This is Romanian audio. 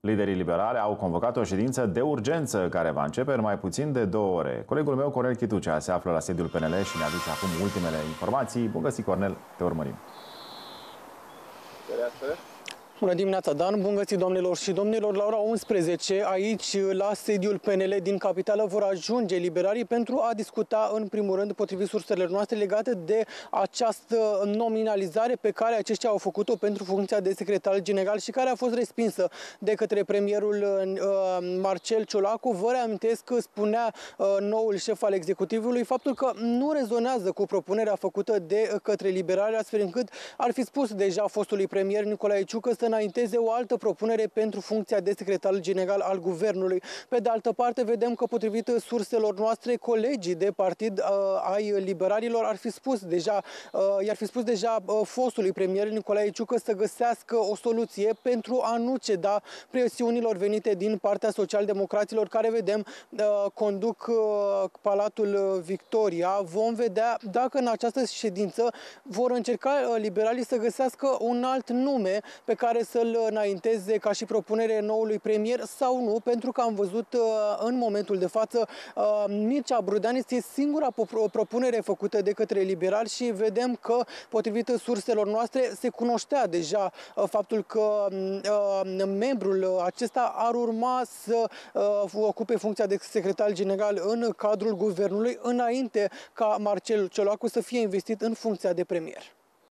Liderii liberali au convocat o ședință de urgență care va începe în mai puțin de 2 ore. Colegul meu, Cornel Chitucea, se află la sediul PNL și ne aduce acum ultimele informații. Bun găsit, Cornel, te urmărim. Bună dimineața, Dan! Bun găsit, domnilor și domnilor! La ora 11, aici, la sediul PNL din capitală, vor ajunge liberalii pentru a discuta, în primul rând, potrivit surselor noastre, legate de această nominalizare pe care aceștia au făcut-o pentru funcția de secretar general și care a fost respinsă de către premierul Marcel Ciolacu. Vă reamintesc că spunea noul șef al executivului faptul că nu rezonează cu propunerea făcută de către liberali, astfel încât ar fi spus deja fostului premier Nicolae Ciucă să înainteze o altă propunere pentru funcția de secretar general al guvernului. Pe de altă parte, vedem că, potrivit surselor noastre, colegii de partid ai liberalilor i-ar fi spus deja fostului premier Nicolae Ciucă să găsească o soluție pentru a nu ceda presiunilor venite din partea social-democraților, care, vedem, conduc Palatul Victoria. Vom vedea dacă în această ședință vor încerca liberalii să găsească un alt nume pe care să-l înainteze ca și propunere noului premier sau nu, pentru că am văzut în momentul de față Mircea Brudean este singura propunere făcută de către liberali și vedem că, potrivit surselor noastre, se cunoștea deja faptul că membrul acesta ar urma să ocupe funcția de secretar general în cadrul guvernului înainte ca Marcel Ciolacu să fie investit în funcția de premier.